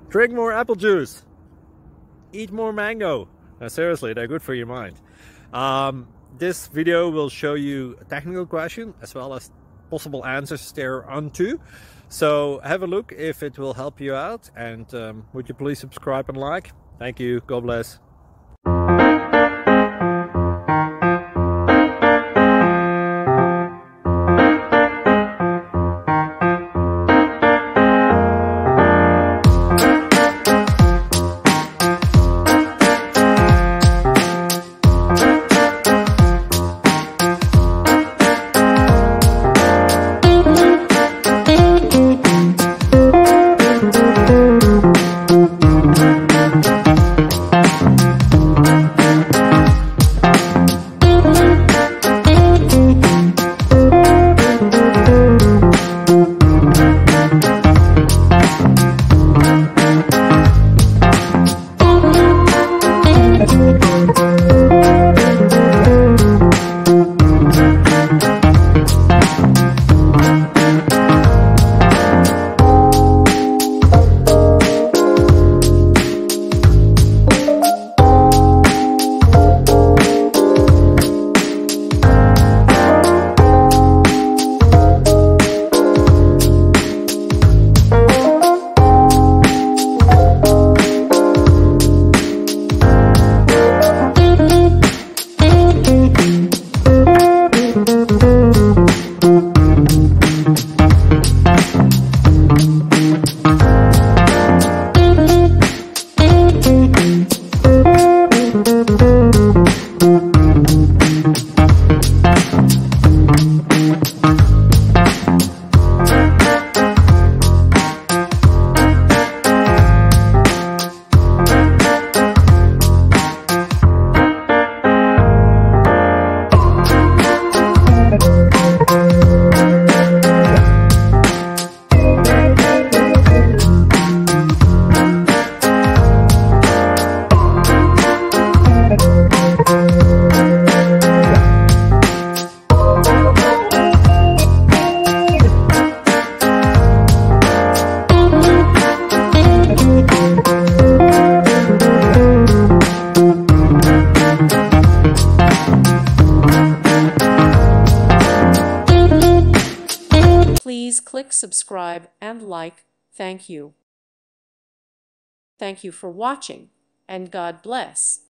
Drink more apple juice. Eat more mango. Seriously, they're good for your mind. This video will show you a technical question as well as possible answers thereunto. So have a look if it will help you out, and would you please subscribe and like? Thank you. God bless. Please click subscribe and like. Thank you. Thank you for watching, and God bless.